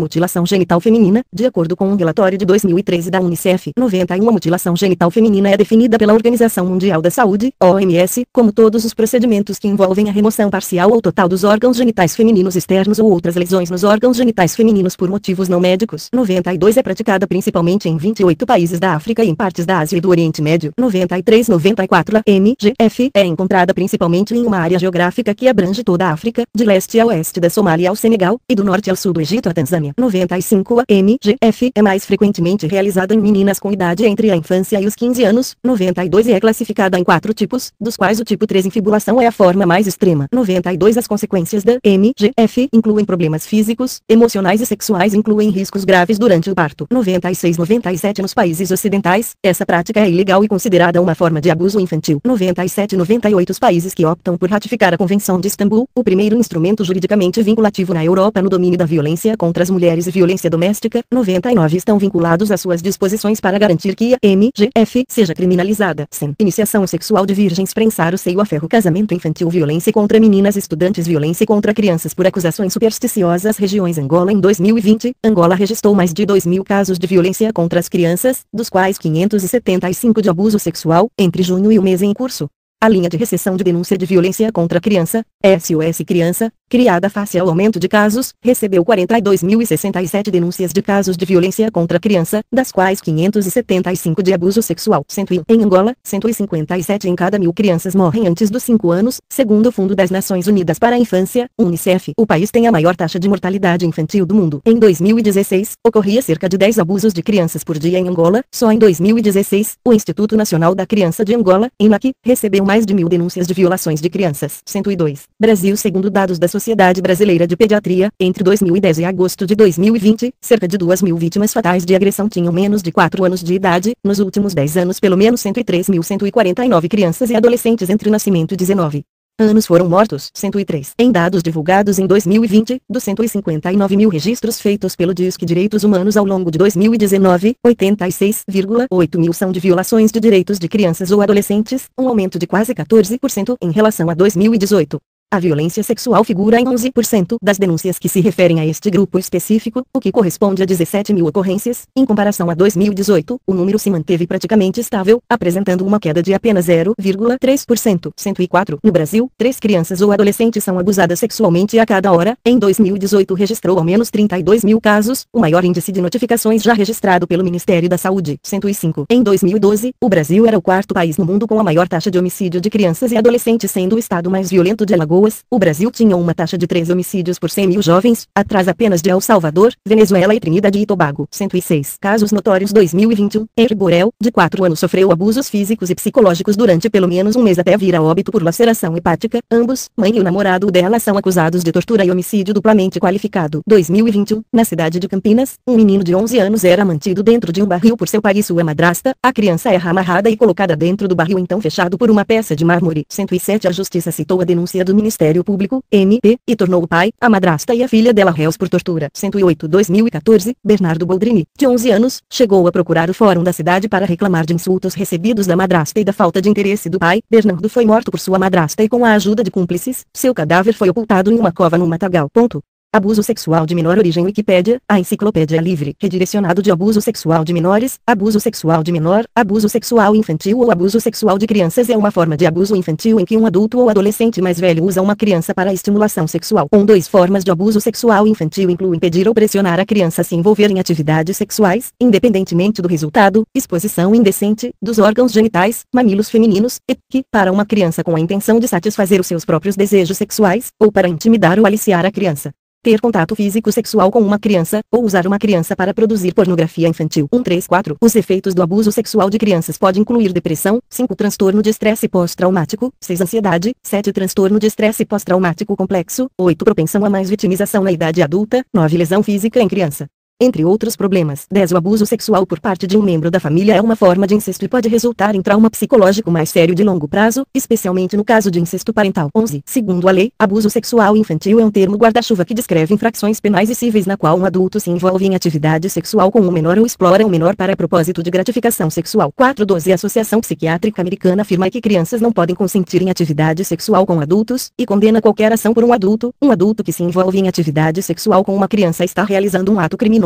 genital feminina, de acordo com um relatório de dois mil e treze da Unicef. noventa e um A mutilação genital feminina é definida pela Organização Mundial da Saúde, O M S, como todos os procedimentos que envolvem a remoção parcial ou total dos órgãos genitais femininos externos ou outras lesões nos órgãos genitais femininos por motivos não médicos. noventa e dois É praticada principalmente em vinte e oito países da África e em partes da Ásia e do Oriente Médio. noventa e três noventa e quatro A M G F é encontrada principalmente em uma área geográfica que abrange toda a África, de leste a oeste da Somália ao Senegal, e do norte ao sul do Egito à Tanzânia. noventa e cinco A M G F é mais frequentemente realizada em meninas com idade entre a infância e os quinze anos. noventa e dois E é classificada em quatro tipos, dos quais o tipo três infibulação é a forma mais extrema. noventa e dois As consequências da M G F incluem problemas físicos, emocionais e sexuais, incluem riscos graves durante o parto. noventa e seis noventa e sete Nos países ocidentais, essa prática é ilegal e considerada uma forma de abuso infantil. noventa e sete noventa e oito Os países que optam por ratificar a Convenção de Istambul, o primeiro instrumento juridicamente vinculativo na Europa no domínio da violência contra as mulheres e violência doméstica. noventa e nove Estão vinculados às suas disposições para garantir que a M G F seja criminalizada. Sem iniciação sexual de virgens, prensar o seio a ferro, casamento infantil, violência contra meninas estudantes, violência contra crianças por acusações supersticiosas. Regiões Angola. Em dois mil e vinte, Angola registrou mais de dois mil casos de violência contra as crianças, dos quais quinhentos e setenta e cinco de abuso sexual, entre junho e o mês em curso. A linha de recepção de denúncia de violência contra a criança, S O S Criança, criada face ao aumento de casos, recebeu quarenta e dois mil e sessenta e sete denúncias de casos de violência contra a criança, das quais quinhentos e setenta e cinco de abuso sexual. cento e um Em Angola, cento e cinquenta e sete em cada mil crianças morrem antes dos cinco anos, segundo o Fundo das Nações Unidas para a Infância, Unicef. O país tem a maior taxa de mortalidade infantil do mundo. Em dois mil e dezesseis, ocorria cerca de dez abusos de crianças por dia em Angola. Só em dois mil e dezesseis, o Instituto Nacional da Criança de Angola, INAC, recebeu mais de mil denúncias de violações de crianças. cento e dois Brasil. Segundo dados da Sociedade Brasileira de Pediatria, entre dois mil e dez e agosto de dois mil e vinte, cerca de duas mil vítimas fatais de agressão tinham menos de quatro anos de idade. Nos últimos dez anos, pelo menos cento e três mil cento e quarenta e nove crianças e adolescentes entre o nascimento e dezenove anos foram mortos. cento e três Em dados divulgados em dois mil e vinte, dos cento e cinquenta e nove mil registros feitos pelo Disque Direitos Humanos ao longo de dois mil e dezenove, oitenta e seis vírgula oito mil são de violações de direitos de crianças ou adolescentes, um aumento de quase quatorze por cento em relação a dois mil e dezoito. A violência sexual figura em onze por cento das denúncias que se referem a este grupo específico, o que corresponde a dezessete mil ocorrências. Em comparação a dois mil e dezoito, o número se manteve praticamente estável, apresentando uma queda de apenas zero vírgula três por cento. cento e quatro No Brasil, três crianças ou adolescentes são abusadas sexualmente a cada hora. Em dois mil e dezoito registrou ao menos trinta e dois mil casos, o maior índice de notificações já registrado pelo Ministério da Saúde. cento e cinco Em dois mil e doze, o Brasil era o quarto país no mundo com a maior taxa de homicídio de crianças e adolescentes, sendo o estado mais violento de Alagoas. O Brasil tinha uma taxa de três homicídios por cem mil jovens, atrás apenas de El Salvador, Venezuela e Trinidad e Tobago. cento e seis Casos notórios. dois mil e vinte e um, Henry Borel, de quatro anos, sofreu abusos físicos e psicológicos durante pelo menos um mês até vir a óbito por laceração hepática. Ambos, mãe e o namorado dela, são acusados de tortura e homicídio duplamente qualificado. dois mil e vinte e um, na cidade de Campinas, um menino de onze anos era mantido dentro de um barril por seu pai e sua madrasta. A criança era amarrada e colocada dentro do barril então fechado por uma peça de mármore. cento e sete A justiça citou a denúncia do Ministério Público, M P, e tornou o pai, a madrasta e a filha dela réus por tortura. cento e oito dois mil e quatorze, Bernardo Boldrini, de onze anos, chegou a procurar o fórum da cidade para reclamar de insultos recebidos da madrasta e da falta de interesse do pai. Bernardo foi morto por sua madrasta e com a ajuda de cúmplices, seu cadáver foi ocultado em uma cova no matagal. Ponto. Abuso sexual de menor. Origem Wikipédia, a enciclopédia livre, redirecionado de abuso sexual de menores, abuso sexual de menor, abuso sexual infantil ou abuso sexual de crianças é uma forma de abuso infantil em que um adulto ou adolescente mais velho usa uma criança para estimulação sexual. Um dois formas de abuso sexual infantil incluem pedir ou pressionar a criança a se envolver em atividades sexuais, independentemente do resultado, exposição indecente, dos órgãos genitais, mamilos femininos, e que, para uma criança com a intenção de satisfazer os seus próprios desejos sexuais, ou para intimidar ou aliciar a criança. Ter contato físico sexual com uma criança, ou usar uma criança para produzir pornografia infantil. cento e trinta e quatro Os efeitos do abuso sexual de crianças podem incluir depressão, cinco Transtorno de estresse pós-traumático, seis Ansiedade, sete Transtorno de estresse pós-traumático complexo, oito Propensão a mais vitimização na idade adulta, nove Lesão física em criança. Entre outros problemas. dez O abuso sexual por parte de um membro da família é uma forma de incesto e pode resultar em trauma psicológico mais sério de longo prazo, especialmente no caso de incesto parental. onze Segundo a lei, abuso sexual infantil é um termo guarda-chuva que descreve infrações penais e cíveis na qual um adulto se envolve em atividade sexual com um menor ou explora um menor para propósito de gratificação sexual. quatro doze A Associação Psiquiátrica Americana afirma que crianças não podem consentir em atividade sexual com adultos, e condena qualquer ação por um adulto. Um adulto que se envolve em atividade sexual com uma criança está realizando um ato criminoso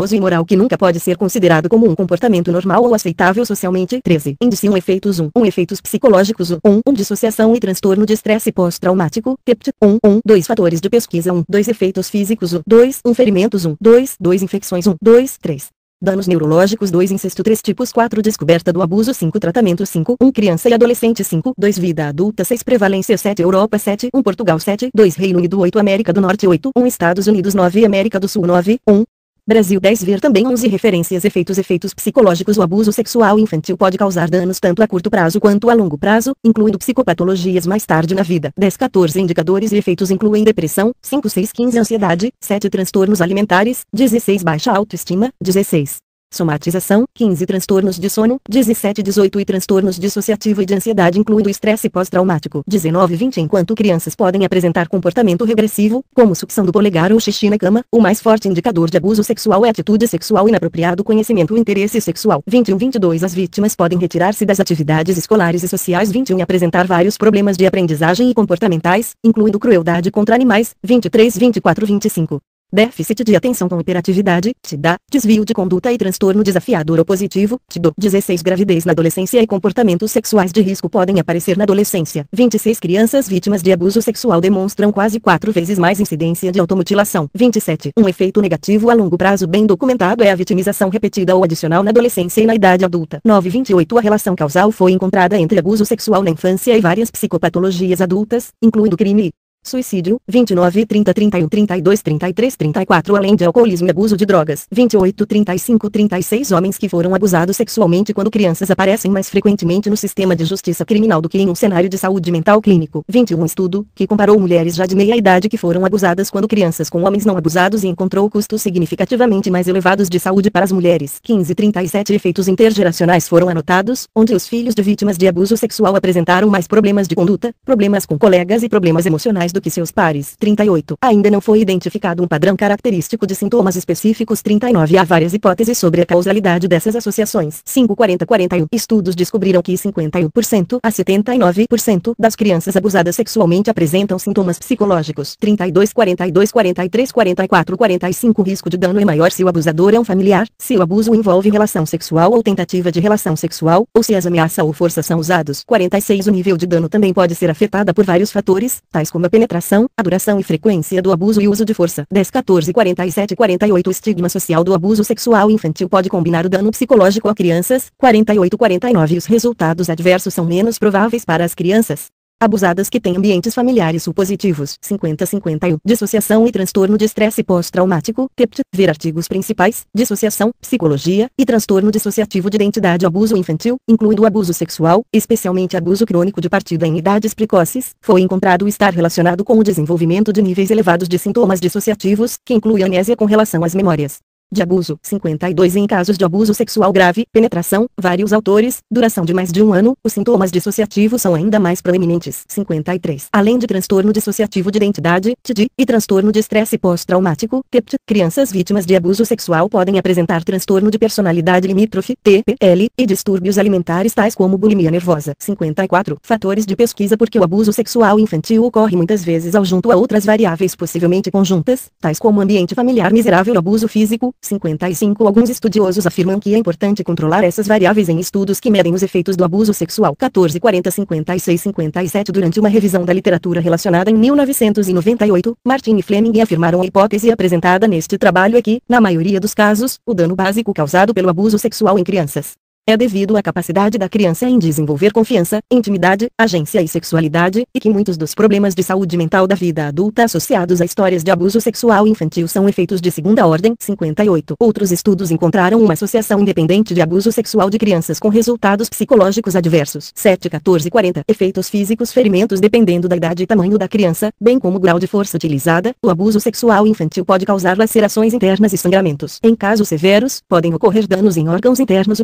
penoso e imoral que nunca pode ser considerado como um comportamento normal ou aceitável socialmente. treze. Índice um efeitos um. um Efeitos psicológicos um. um Dissociação e transtorno de estresse pós-traumático. T E P T. um. um dois Fatores de pesquisa um. dois Efeitos físicos um. dois um Ferimentos um. dois dois Infecções um. dois três Danos neurológicos dois Incesto três Tipos quatro Descoberta do abuso cinco Tratamento cinco um Criança e adolescente cinco dois Vida adulta seis Prevalência sete Europa sete um Portugal sete dois Reino Unido oito América do Norte oito um Estados Unidos nove América do Sul nove um Brasil dez Ver também onze Referências Efeitos Efeitos psicológicos O abuso sexual infantil pode causar danos tanto a curto prazo quanto a longo prazo, incluindo psicopatologias mais tarde na vida. dez quatorze Indicadores e efeitos incluem depressão, cinco seis quinze Ansiedade, sete Transtornos alimentares, dezesseis Baixa autoestima, dezesseis Somatização, quinze Transtornos de sono, dezessete dezoito E transtornos dissociativo e de ansiedade incluindo estresse pós-traumático. dezenove vinte Enquanto crianças podem apresentar comportamento regressivo, como sucção do polegar ou xixi na cama, o mais forte indicador de abuso sexual é atitude sexual inapropriado conhecimento interesse sexual. vinte e um vinte e dois As vítimas podem retirar-se das atividades escolares e sociais. vinte e um Apresentar vários problemas de aprendizagem e comportamentais, incluindo crueldade contra animais. vinte e três vinte e quatro vinte e cinco Déficit de atenção com hiperatividade, T D A, desvio de conduta e transtorno desafiador opositivo, T D O. dezesseis Gravidez na adolescência e comportamentos sexuais de risco podem aparecer na adolescência. vinte e seis Crianças vítimas de abuso sexual demonstram quase quatro vezes mais incidência de automutilação. vinte e sete Um efeito negativo a longo prazo bem documentado é a vitimização repetida ou adicional na adolescência e na idade adulta. nove vinte e oito A relação causal foi encontrada entre abuso sexual na infância e várias psicopatologias adultas, incluindo crime e suicídio. vinte e nove trinta trinta e um trinta e dois trinta e três trinta e quatro Além de alcoolismo e abuso de drogas. vinte e oito trinta e cinco trinta e seis Homens que foram abusados sexualmente quando crianças aparecem mais frequentemente no sistema de justiça criminal do que em um cenário de saúde mental clínico. vinte e um Estudo, que comparou mulheres já de meia idade que foram abusadas quando crianças com homens não abusados e encontrou custos significativamente mais elevados de saúde para as mulheres. quinze trinta e sete Efeitos intergeracionais foram anotados, onde os filhos de vítimas de abuso sexual apresentaram mais problemas de conduta, problemas com colegas e problemas emocionais do que seus pares. trinta e oito Ainda não foi identificado um padrão característico de sintomas específicos. trinta e nove Há várias hipóteses sobre a causalidade dessas associações. cinco quarenta quarenta e um Estudos descobriram que cinquenta e um por cento a setenta e nove por cento das crianças abusadas sexualmente apresentam sintomas psicológicos. trinta e dois quarenta e dois quarenta e três quarenta e quatro quarenta e cinco O risco de dano é maior se o abusador é um familiar, se o abuso envolve relação sexual ou tentativa de relação sexual, ou se as ameaça ou força são usados. quarenta e seis O nível de dano também pode ser afetada por vários fatores, tais como a penetração, a duração e frequência do abuso e uso de força. dez quatorze quarenta e sete quarenta e oito O estigma social do abuso sexual infantil pode combinar o dano psicológico a crianças. quarenta e oito quarenta e nove Os resultados adversos são menos prováveis para as crianças abusadas que têm ambientes familiares supositivos. cinquenta cinquenta e um Dissociação e transtorno de estresse pós-traumático. T E P T. Ver artigos principais. Dissociação, psicologia e transtorno dissociativo de identidade. Abuso infantil, incluindo o abuso sexual, especialmente abuso crônico de partida em idades precoces, foi encontrado estar relacionado com o desenvolvimento de níveis elevados de sintomas dissociativos, que inclui amnésia com relação às memórias de abuso. cinquenta e dois Em casos de abuso sexual grave, penetração, vários autores, duração de mais de um ano, os sintomas dissociativos são ainda mais proeminentes. cinquenta e três Além de transtorno dissociativo de identidade, T D I, e transtorno de estresse pós-traumático, T E P T, crianças vítimas de abuso sexual podem apresentar transtorno de personalidade limítrofe, T P L, e distúrbios alimentares tais como bulimia nervosa. cinquenta e quatro Fatores de pesquisa. Porque o abuso sexual infantil ocorre muitas vezes ao junto a outras variáveis possivelmente conjuntas, tais como ambiente familiar miserável e abuso físico. cinquenta e cinco Alguns estudiosos afirmam que é importante controlar essas variáveis em estudos que medem os efeitos do abuso sexual. quatorze quarenta cinquenta e seis cinquenta e sete Durante uma revisão da literatura relacionada em mil novecentos e noventa e oito, Martin e Fleming afirmaram a hipótese apresentada neste trabalho é que, na maioria dos casos, o dano básico causado pelo abuso sexual em crianças é devido à capacidade da criança em desenvolver confiança, intimidade, agência e sexualidade, e que muitos dos problemas de saúde mental da vida adulta associados a histórias de abuso sexual infantil são efeitos de segunda ordem. cinquenta e oito Outros estudos encontraram uma associação independente de abuso sexual de crianças com resultados psicológicos adversos. sete quatorze quarenta Efeitos físicos. Ferimentos. Dependendo da idade e tamanho da criança, bem como o grau de força utilizada, o abuso sexual infantil pode causar lacerações internas e sangramentos. Em casos severos, podem ocorrer danos em órgãos internos, o que em alguns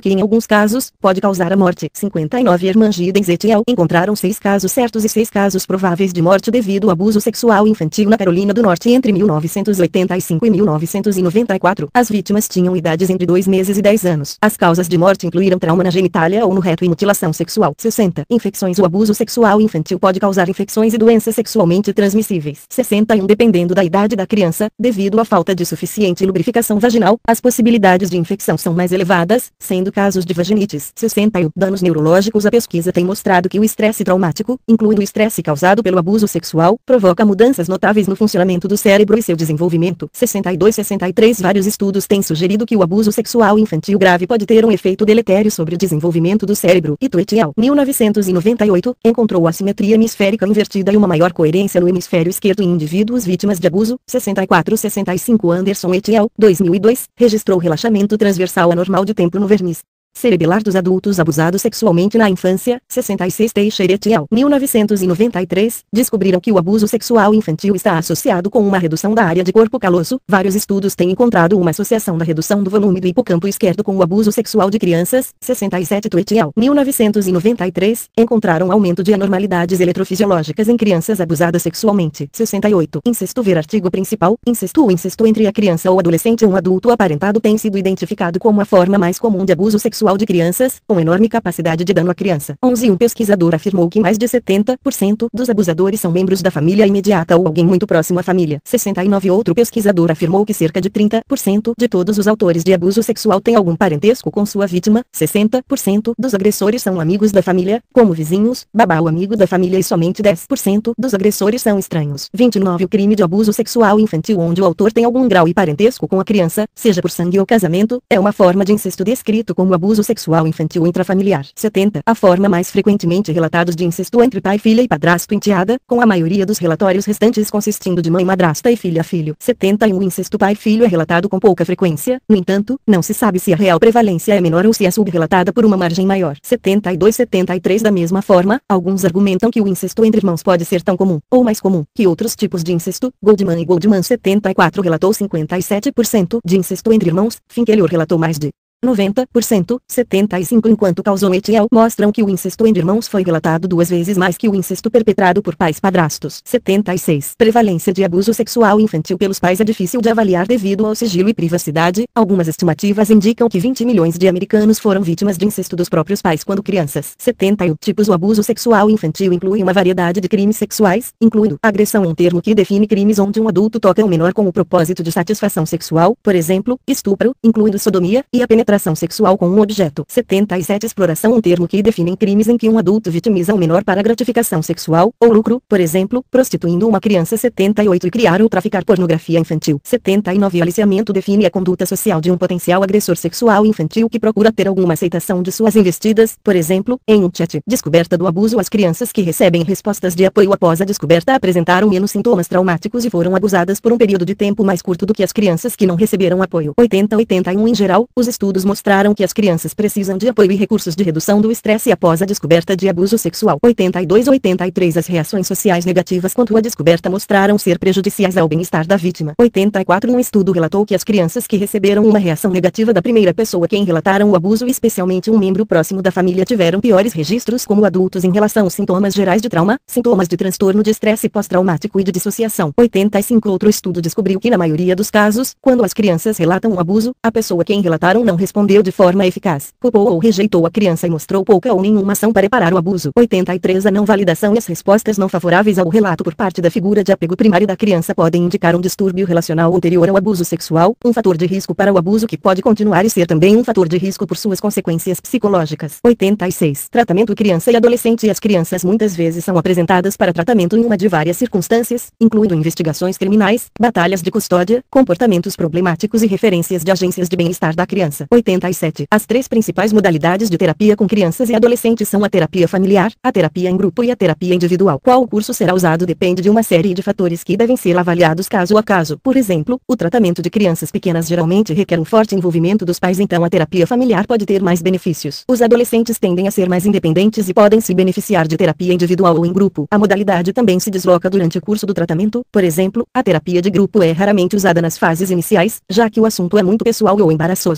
casos, pode causar a morte. cinquenta e nove Hermangides et al. Encontraram seis casos certos e seis casos prováveis de morte devido ao abuso sexual infantil na Carolina do Norte entre mil novecentos e oitenta e cinco e mil novecentos e noventa e quatro. As vítimas tinham idades entre dois meses e dez anos. As causas de morte incluíram trauma na genitália ou no reto e mutilação sexual. sessenta Infecções. O abuso sexual infantil pode causar infecções e doenças sexualmente transmissíveis. sessenta e um Dependendo da idade da criança, devido à falta de suficiente lubrificação vaginal, as possibilidades de infecção são mais elevadas, sendo casos de vaginites. sessenta e um Danos neurológicos. A pesquisa tem mostrado que o estresse traumático, incluindo o estresse causado pelo abuso sexual, provoca mudanças notáveis no funcionamento do cérebro e seu desenvolvimento. sessenta e dois sessenta e três Vários estudos têm sugerido que o abuso sexual infantil grave pode ter um efeito deletério sobre o desenvolvimento do cérebro. Ito et al. mil novecentos e noventa e oito, encontrou a simetria hemisférica invertida e uma maior coerência no hemisfério esquerdo em indivíduos vítimas de abuso. sessenta e quatro sessenta e cinco Anderson et al. dois mil e dois, registrou relaxamento transversal anormal de tempo no verniz cerebelar dos adultos abusados sexualmente na infância. sessenta e seis Teixeira et al. mil novecentos e noventa e três, descobriram que o abuso sexual infantil está associado com uma redução da área de corpo caloso. Vários estudos têm encontrado uma associação da redução do volume do hipocampo esquerdo com o abuso sexual de crianças. sessenta e sete Tu et al. mil novecentos e noventa e três, encontraram aumento de anormalidades eletrofisiológicas em crianças abusadas sexualmente. sessenta e oito Incesto. Ver artigo principal. Incesto. O incesto entre a criança ou adolescente e um adulto aparentado tem sido identificado como a forma mais comum de abuso sexual de crianças, com enorme capacidade de dano à criança. onze Um pesquisador afirmou que mais de setenta por cento dos abusadores são membros da família imediata ou alguém muito próximo à família. sessenta e nove Outro pesquisador afirmou que cerca de trinta por cento de todos os autores de abuso sexual têm algum parentesco com sua vítima. sessenta por cento dos agressores são amigos da família, como vizinhos, babá ou amigo da família, e somente dez por cento dos agressores são estranhos. vinte e nove O crime de abuso sexual infantil onde o autor tem algum grau e parentesco com a criança, seja por sangue ou casamento, é uma forma de incesto descrito como abuso sexual infantil intrafamiliar. setenta A forma mais frequentemente relatados de incesto entre pai, filha e padrasto enteada, com a maioria dos relatórios restantes consistindo de mãe, madrasta e filha, filho. setenta e um O incesto pai-filho é relatado com pouca frequência, no entanto, não se sabe se a real prevalência é menor ou se é subrelatada por uma margem maior. setenta e dois setenta e três Da mesma forma, alguns argumentam que o incesto entre irmãos pode ser tão comum, ou mais comum, que outros tipos de incesto. Goldman e Goldman setenta e quatro relatou cinquenta e sete por cento de incesto entre irmãos, Finkelhor relatou mais de noventa por cento, setenta e cinco enquanto Causou et al. Mostram que o incesto entre irmãos foi relatado duas vezes mais que o incesto perpetrado por pais padrastos. setenta e seis Prevalência de abuso sexual infantil pelos pais é difícil de avaliar devido ao sigilo e privacidade. Algumas estimativas indicam que vinte milhões de americanos foram vítimas de incesto dos próprios pais quando crianças. setenta e um Tipos. O abuso sexual infantil inclui uma variedade de crimes sexuais, incluindo agressão, um termo que define crimes onde um adulto toca um menor com o propósito de satisfação sexual, por exemplo, estupro, incluindo sodomia, e a penetração penetração sexual com um objeto. setenta e sete Exploração, um termo que define crimes em que um adulto vitimiza um menor para gratificação sexual, ou lucro, por exemplo, prostituindo uma criança. setenta e oito E criar ou traficar pornografia infantil. setenta e nove Aliciamento define a conduta social de um potencial agressor sexual infantil que procura ter alguma aceitação de suas investidas, por exemplo, em um chat. Descoberta do abuso. As crianças que recebem respostas de apoio após a descoberta apresentaram menos sintomas traumáticos e foram abusadas por um período de tempo mais curto do que as crianças que não receberam apoio. oitenta oitenta e um Em geral, os estudos mostraram que as crianças precisam de apoio e recursos de redução do estresse após a descoberta de abuso sexual. oitenta e dois oitenta e três As reações sociais negativas quanto à descoberta mostraram ser prejudiciais ao bem-estar da vítima. oitenta e quatro Um estudo relatou que as crianças que receberam uma reação negativa da primeira pessoa quem relataram o abuso, especialmente um membro próximo da família, tiveram piores registros como adultos em relação aos sintomas gerais de trauma, sintomas de transtorno de estresse pós-traumático e de dissociação. oitenta e cinco Outro estudo descobriu que na maioria dos casos, quando as crianças relatam o abuso, a pessoa quem relataram não respondeu de forma eficaz, culpou ou rejeitou a criança e mostrou pouca ou nenhuma ação para reparar o abuso. oitenta e três A não validação e as respostas não favoráveis ao relato por parte da figura de apego primário da criança podem indicar um distúrbio relacional anterior ao abuso sexual, um fator de risco para o abuso que pode continuar e ser também um fator de risco por suas consequências psicológicas. oitenta e seis Tratamento criança e adolescente. As crianças muitas vezes são apresentadas para tratamento em uma de várias circunstâncias, incluindo investigações criminais, batalhas de custódia, comportamentos problemáticos e referências de agências de bem-estar da criança. oitenta e sete As três principais modalidades de terapia com crianças e adolescentes são a terapia familiar, a terapia em grupo e a terapia individual. Qual curso será usado depende de uma série de fatores que devem ser avaliados caso a caso. Por exemplo, o tratamento de crianças pequenas geralmente requer um forte envolvimento dos pais, então a terapia familiar pode ter mais benefícios. Os adolescentes tendem a ser mais independentes e podem se beneficiar de terapia individual ou em grupo. A modalidade também se desloca durante o curso do tratamento. Por exemplo, a terapia de grupo é raramente usada nas fases iniciais, já que o assunto é muito pessoal ou embaraçoso. oitenta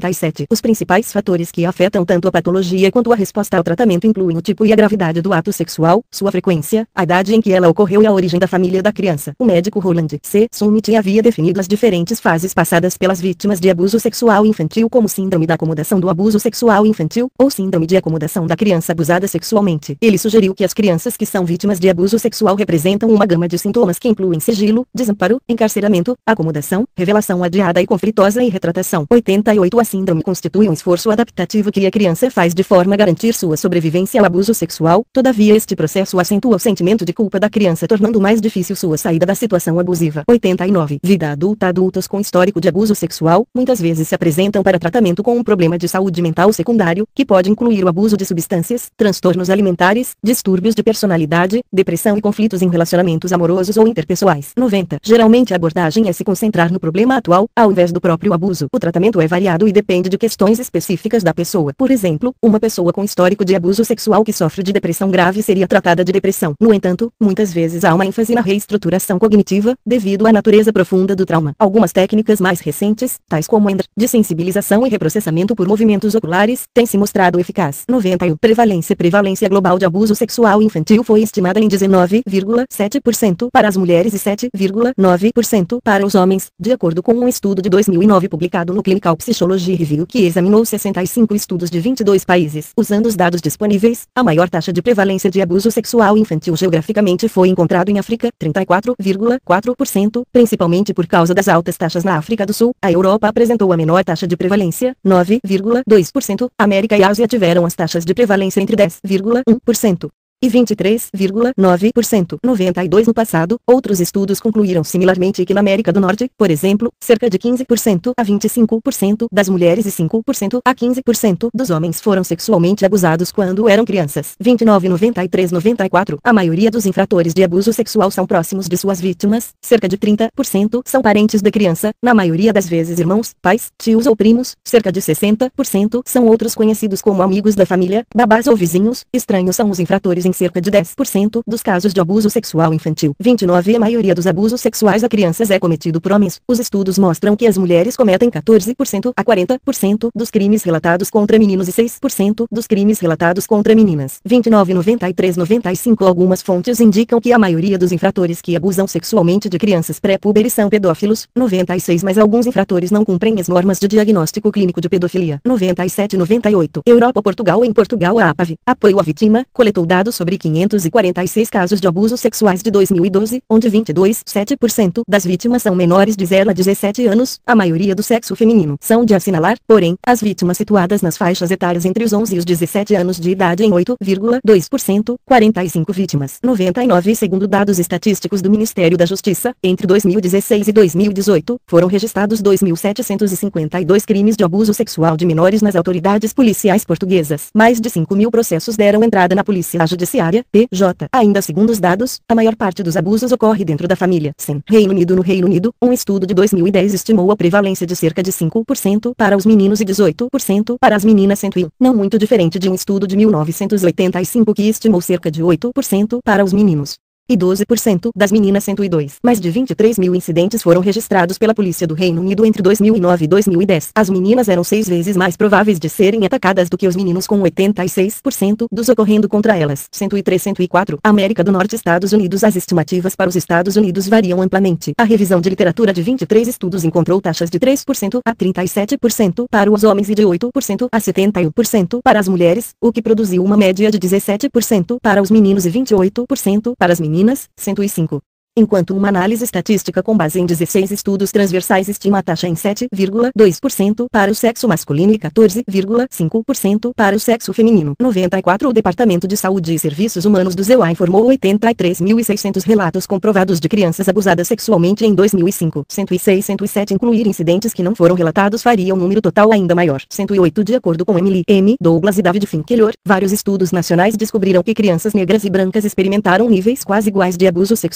noventa e sete. Os principais fatores que afetam tanto a patologia quanto a resposta ao tratamento incluem o tipo e a gravidade do ato sexual, sua frequência, a idade em que ela ocorreu e a origem da família da criança. O médico Roland C. Summit havia definido as diferentes fases passadas pelas vítimas de abuso sexual infantil como síndrome da acomodação do abuso sexual infantil, ou síndrome de acomodação da criança abusada sexualmente. Ele sugeriu que as crianças que são vítimas de abuso sexual representam uma gama de sintomas que incluem sigilo, desamparo, encarceramento, acomodação, revelação adiada e conflitosa e retratação. oitenta e oito. A síndrome constitui um esforço adaptativo que a criança faz de forma a garantir sua sobrevivência ao abuso sexual, todavia este processo acentua o sentimento de culpa da criança, tornando mais difícil sua saída da situação abusiva. oitenta e nove. Vida adulta. Adultos com histórico de abuso sexual, muitas vezes se apresentam para tratamento com um problema de saúde mental secundário, que pode incluir o abuso de substâncias, transtornos alimentares, distúrbios de personalidade, depressão e conflitos em relacionamentos amorosos ou interpessoais. noventa. Geralmente a abordagem é se concentrar no problema atual, ao invés do próprio abuso. O tratamento é variado e depende de questões específicas da pessoa. Por exemplo, uma pessoa com histórico de abuso sexual que sofre de depressão grave seria tratada de depressão. No entanto, muitas vezes há uma ênfase na reestruturação cognitiva, devido à natureza profunda do trauma. Algumas técnicas mais recentes, tais como EMDR, de sensibilização e reprocessamento por movimentos oculares, têm se mostrado eficaz. noventa e um. Prevalência. Prevalência global de abuso sexual infantil foi estimada em dezenove vírgula sete por cento para as mulheres e sete vírgula nove por cento para os homens, de acordo com um estudo de dois mil e nove publicado no Clinical Psychology Review que examinou sessenta e cinco estudos de vinte e dois países. Usando os dados disponíveis, a maior taxa de prevalência de abuso sexual infantil geograficamente foi encontrado em África, trinta e quatro vírgula quatro por cento, principalmente por causa das altas taxas na África do Sul. A Europa apresentou a menor taxa de prevalência, nove vírgula dois por cento. América e Ásia tiveram as taxas de prevalência entre dez vírgula um por cento e vinte e três vírgula nove por cento. noventa e dois. No passado, outros estudos concluíram similarmente que na América do Norte, por exemplo, cerca de quinze por cento a vinte e cinco por cento das mulheres e cinco por cento a quinze por cento dos homens foram sexualmente abusados quando eram crianças. vinte e nove. noventa e três. noventa e quatro. A maioria dos infratores de abuso sexual são próximos de suas vítimas, cerca de trinta por cento são parentes da criança, na maioria das vezes irmãos, pais, tios ou primos, cerca de sessenta por cento são outros conhecidos como amigos da família, babás ou vizinhos. Estranhos são os infratores em cerca de dez por cento dos casos de abuso sexual infantil. vinte e nove. A maioria dos abusos sexuais a crianças é cometido por homens. Os estudos mostram que as mulheres cometem quatorze por cento a quarenta por cento dos crimes relatados contra meninos e seis por cento dos crimes relatados contra meninas. vinte e nove. noventa e três. noventa e cinco. Algumas fontes indicam que a maioria dos infratores que abusam sexualmente de crianças pré-puberes são pedófilos. noventa e seis. Mas alguns infratores não cumprem as normas de diagnóstico clínico de pedofilia. noventa e sete. noventa e oito. Europa. Portugal. Em Portugal, a APAV, Apoio à Vítima, coletou dados sobre quinhentos e quarenta e seis casos de abusos sexuais de dois mil e doze, onde vinte e dois vírgula sete por cento das vítimas são menores de zero a dezessete anos, a maioria do sexo feminino. São de assinalar, porém, as vítimas situadas nas faixas etárias entre os onze e os dezessete anos de idade em oito vírgula dois por cento, quarenta e cinco vítimas. noventa e nove. Segundo dados estatísticos do Ministério da Justiça, entre dois mil e dezesseis e dois mil e dezoito, foram registrados dois mil setecentos e cinquenta e dois crimes de abuso sexual de menores nas autoridades policiais portuguesas. Mais de cinco mil processos deram entrada na Polícia Judiciária, P J. Ainda segundo os dados, a maior parte dos abusos ocorre dentro da família. Sim. Reino Unido. No Reino Unido, um estudo de dois mil e dez estimou a prevalência de cerca de cinco por cento para os meninos e dezoito por cento para as meninas, cento e um. Não muito diferente de um estudo de mil novecentos e oitenta e cinco que estimou cerca de oito por cento para os meninos e doze por cento das meninas, cento e dois. Mais de vinte e três mil incidentes foram registrados pela polícia do Reino Unido entre dois mil e nove e dois mil e dez. As meninas eram seis vezes mais prováveis de serem atacadas do que os meninos, com oitenta e seis por cento dos ocorrendo contra elas. cento e três. cento e quatro. América do Norte. Estados Unidos. As estimativas para os Estados Unidos variam amplamente. A revisão de literatura de vinte e três estudos encontrou taxas de três por cento a trinta e sete por cento para os homens e de oito por cento a setenta e um por cento para as mulheres, o que produziu uma média de dezessete por cento para os meninos e vinte e oito por cento para as meninas, cento e cinco. Enquanto uma análise estatística com base em dezesseis estudos transversais estima a taxa em sete vírgula dois por cento para o sexo masculino e quatorze vírgula cinco por cento para o sexo feminino. noventa e quatro. O Departamento de Saúde e Serviços Humanos do Z E U A informou oitenta e três mil e seiscentos relatos comprovados de crianças abusadas sexualmente em dois mil e cinco. cento e seis. cento e sete. Incluir incidentes que não foram relatados faria um número total ainda maior. cento e oito. De acordo com Emily M. Douglas e David Finkelhor, vários estudos nacionais descobriram que crianças negras e brancas experimentaram níveis quase iguais de abuso sexual. Outros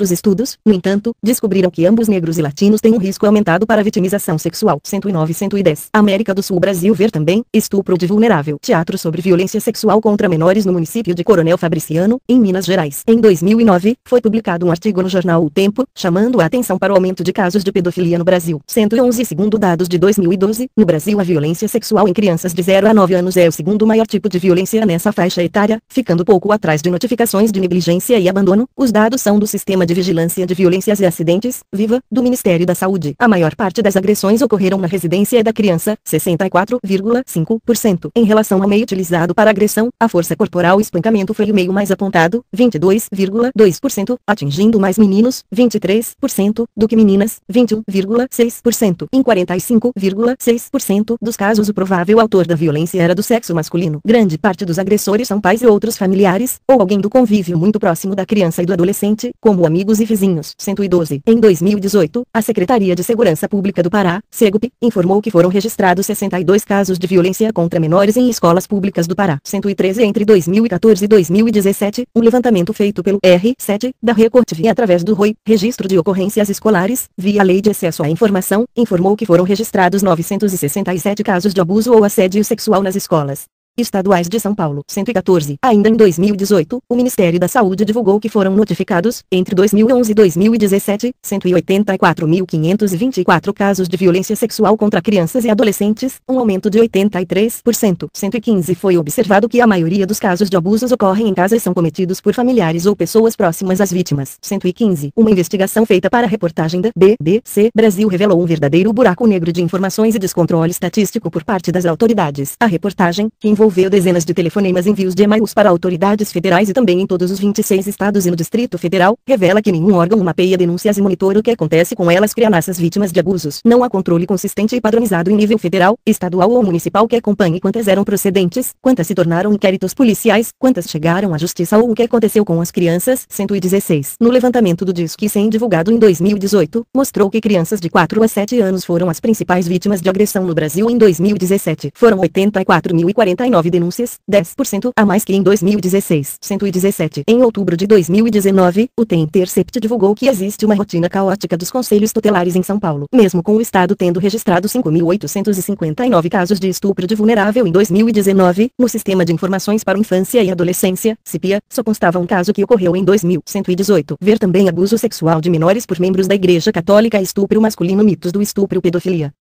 Outros estudos, no entanto, descobriram que ambos negros e latinos têm um risco aumentado para vitimização sexual. cento e nove e cento e dez. América do Sul. Brasil. Ver também, estupro de vulnerável. Teatro sobre violência sexual contra menores no município de Coronel Fabriciano, em Minas Gerais. Em dois mil e nove, foi publicado um artigo no jornal O Tempo, chamando a atenção para o aumento de casos de pedofilia no Brasil. cento e onze. Segundo dados de dois mil e doze, no Brasil a violência sexual em crianças de zero a nove anos é o segundo maior tipo de violência nessa faixa etária, ficando pouco atrás de notificações de negligência e abandono. Os dados são do Sistema de Vigilância de Violências e Acidentes, VIVA, do Ministério da Saúde. A maior parte das agressões ocorreram na residência da criança, sessenta e quatro vírgula cinco por cento. Em relação ao meio utilizado para agressão, a força corporal e espancamento foi o meio mais apontado, vinte e dois vírgula dois por cento, atingindo mais meninos, vinte e três por cento, do que meninas, vinte e um vírgula seis por cento. Em quarenta e cinco vírgula seis por cento dos casos o provável autor da violência era do sexo masculino. Grande parte dos agressores são pais e outros familiares, ou alguém do convívio muito próximo da criança e do adolescente, como amigos e vizinhos. cento e doze. Em dois mil e dezoito, a Secretaria de Segurança Pública do Pará, SEGUP, informou que foram registrados sessenta e dois casos de violência contra menores em escolas públicas do Pará. cento e treze. Entre dois mil e quatorze e dois mil e dezessete, um levantamento feito pelo R sete, da Record T V através do R O I, Registro de Ocorrências Escolares, via Lei de Acesso à Informação, informou que foram registrados novecentos e sessenta e sete casos de abuso ou assédio sexual nas escolas estaduais de São Paulo. cento e quatorze. Ainda em dois mil e dezoito, o Ministério da Saúde divulgou que foram notificados, entre dois mil e onze e dois mil e dezessete, cento e oitenta e quatro mil quinhentos e vinte e quatro casos de violência sexual contra crianças e adolescentes, um aumento de oitenta e três por cento. cento e quinze. Foi observado que a maioria dos casos de abusos ocorrem em casa e são cometidos por familiares ou pessoas próximas às vítimas. cento e quinze. Uma investigação feita para a reportagem da B B C Brasil revelou um verdadeiro buraco negro de informações e descontrole estatístico por parte das autoridades. A reportagem, que envolveu envolveu dezenas de telefonemas e envios de e-mails para autoridades federais e também em todos os vinte e seis estados e no Distrito Federal, revela que nenhum órgão mapeia denúncias e monitora o que acontece com elas que ameaça as vítimas de abusos. Não há controle consistente e padronizado em nível federal, estadual ou municipal que acompanhe quantas eram procedentes, quantas se tornaram inquéritos policiais, quantas chegaram à justiça ou o que aconteceu com as crianças. cento e dezesseis. No levantamento do Disque cem divulgado em dois mil e dezoito, mostrou que crianças de quatro a sete anos foram as principais vítimas de agressão no Brasil em dois mil e dezessete. Foram oitenta e quatro mil e quarenta e nove denúncias, dez por cento a mais que em dois mil e dezesseis. cento e dezessete. Em outubro de dois mil e dezenove, o The Intercept divulgou que existe uma rotina caótica dos conselhos tutelares em São Paulo, mesmo com o estado tendo registrado cinco mil oitocentos e cinquenta e nove casos de estupro de vulnerável em dois mil e dezenove, no Sistema de Informações para Infância e Adolescência, SIPIA, só constava um caso que ocorreu em dois mil. cento e dezoito. Ver também abuso sexual de menores por membros da Igreja Católica e estupro masculino, mitos do estupro, pedofilia.